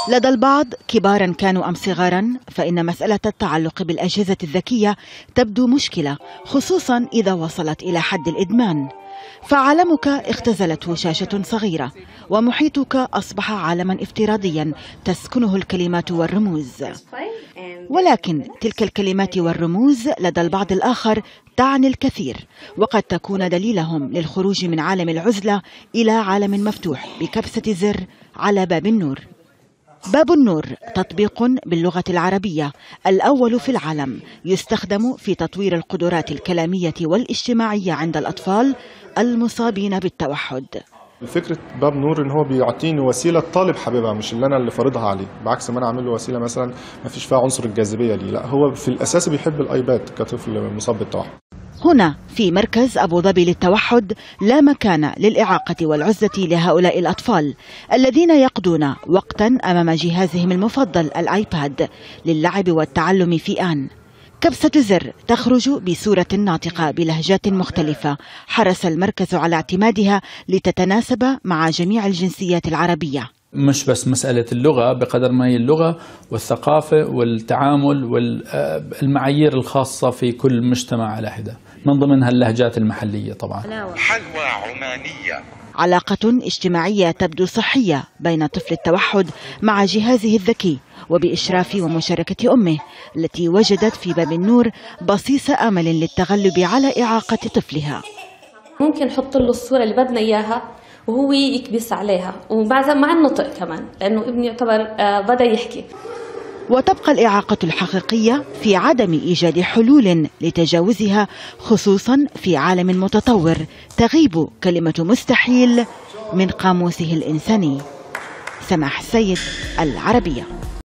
لدى البعض كبارا كانوا أم صغارا فإن مسألة التعلق بالأجهزة الذكية تبدو مشكلة، خصوصا إذا وصلت إلى حد الإدمان. فعالمك اختزلته شاشة صغيرة، ومحيطك أصبح عالما افتراضيا تسكنه الكلمات والرموز. ولكن تلك الكلمات والرموز لدى البعض الآخر تعني الكثير، وقد تكون دليلهم للخروج من عالم العزلة إلى عالم مفتوح بكبسة زر على باب النور. باب النور تطبيق باللغة العربية الأول في العالم، يستخدم في تطوير القدرات الكلامية والاجتماعية عند الأطفال المصابين بالتوحد. فكرة باب نور ان هو بيعطيني وسيلة الطالب حاببها، مش اللي انا اللي فارضها عليه، بعكس ما انا اعمل له وسيلة مثلا ما فيش فيها عنصر الجاذبية ليه، لا هو في الاساس بيحب الايباد كطفل مصاب بالتوحد. هنا في مركز أبو ظبي للتوحد لا مكان للإعاقة والعزلة لهؤلاء الأطفال الذين يقضون وقتا أمام جهازهم المفضل الآيباد للعب والتعلم في آن. كبسة زر تخرج بصورة ناطقة بلهجات مختلفة، حرص المركز على اعتمادها لتتناسب مع جميع الجنسيات العربية. مش بس مسألة اللغة بقدر ما هي اللغة والثقافة والتعامل والمعايير الخاصة في كل مجتمع على حدة، من ضمنها اللهجات المحلية طبعا. حلوى عمانية. علاقة اجتماعية تبدو صحية بين طفل التوحد مع جهازه الذكي، وبإشراف ومشاركة أمه التي وجدت في باب النور بصيص أمل للتغلب على إعاقة طفلها. ممكن نحط له الصورة اللي بدنا إياها وهو يكبس عليها، ومع النطق كمان، لأنه ابني يعتبر بدأ يحكي. وتبقى الإعاقة الحقيقية في عدم إيجاد حلول لتجاوزها، خصوصا في عالم متطور تغيب كلمة مستحيل من قاموسه الإنساني. سماح السيد، العربية.